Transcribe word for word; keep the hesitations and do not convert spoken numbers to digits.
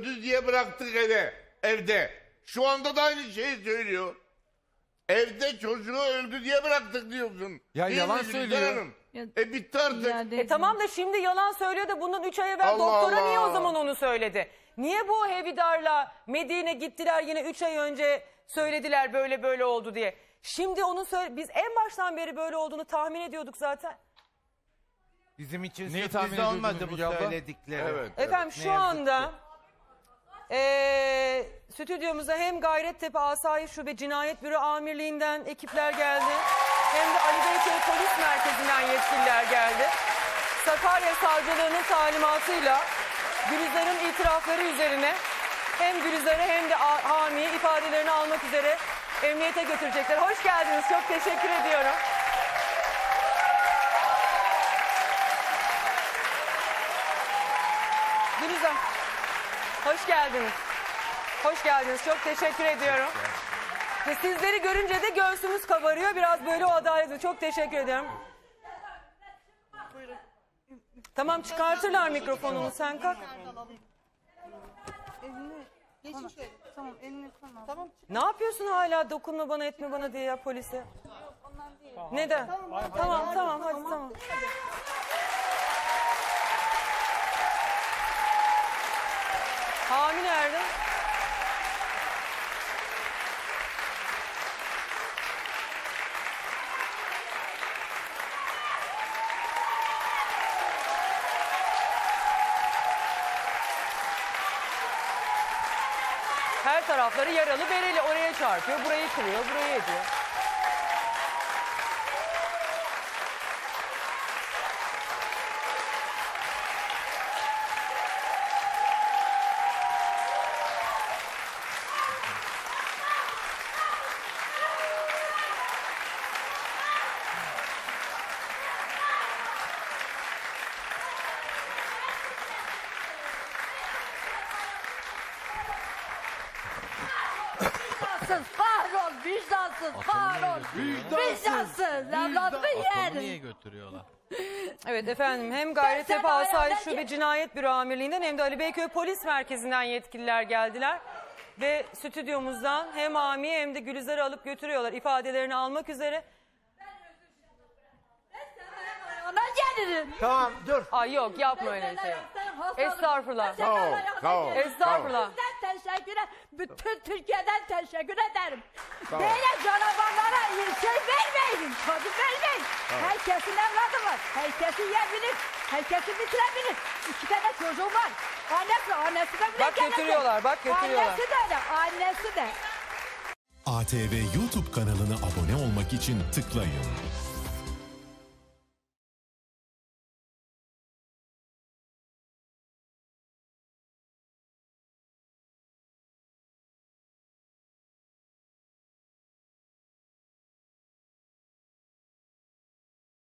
öldü diye bıraktık eve, evde. Şu anda da aynı şeyi söylüyor. Evde çocuğu öldü diye bıraktık diyorsun. Ya Değil yalan mi Gülden söylüyor. Hanım? E bitti artık. E tamam da şimdi yalan söylüyor da bundan üç ay evvel Allah doktora Allah. niye o zaman onu söyledi? Niye bu Hevidar'la Medine gittiler yine üç ay önce söylediler böyle böyle oldu diye. Şimdi onu söyle, biz en baştan beri böyle olduğunu tahmin ediyorduk zaten. Bizim için Niye sürpriz tahmin olmadı ediyordunuz bu Müge abla? söyledikleri. Evet. Efendim Ne şu yazık anda eee stüdyomuza hem Gayrettepe Asayiş Şube Cinayet Büro Amirliği'nden ekipler geldi. Hem de Ali Beyköy Polis Merkezi'nden yetkililer geldi. Sakarya Savcılığı'nın talimatıyla Gülizar'ın itirafları üzerine hem Gülizar'ı hem de Hami'yi ifadelerini almak üzere emniyete götürecekler. Hoş geldiniz. Çok teşekkür ediyorum. Gülizar, hoş geldiniz. Hoş geldiniz. Çok teşekkür ediyorum. Ve sizleri görünce de göğsümüz kabarıyor. Biraz böyle o adalet. Çok teşekkür ediyorum. Tamam, çıkartırlar mikrofonunu. Sen kalk. Elini geçin şöyle. Tamam, elini tamam. Tamam. Ne yapıyorsun hala dokunma bana etme bana diye ya polise? Neden? Tamam tamam, tamam hadi tamam. Hami nerede? Her tarafları yaralı bereli, oraya çarpıyor, burayı kırıyor, burayı ediyor. Kahrol, vicdansız, kahrol, vicdansız, evladımı yerim. Niye götürüyorlar? Evet efendim, hem Gayrettepe sana Asayiş ayağına Şube gel- Cinayet Büro Amirliği'nden hem de Ali Beyköy Polis Merkezi'nden yetkililer geldiler. Ve stüdyomuzdan hem Hami'yi hem de Gülizar'ı alıp götürüyorlar ifadelerini almak üzere. Ona gelirim. Tamam dur. Ay yok, yapma öyle şey. Estağfurullah. Sağ ol, sağ ol. Estağfurullah. Sizden teşekkür ederim. Bütün Türkiye'den teşekkür ederim. Sağ ol. Böyle canavarlara şey vermeyin. Tadı vermeyin. Herkesin evladı var. Herkesi yiyebilir. Herkesi bitirebilir. İki tane çocuğum var. Annesi, annesi de bile Bak gelecek. götürüyorlar, bak götürüyorlar. Annesi de öyle, annesi de. A T V YouTube kanalına abone olmak için tıklayın.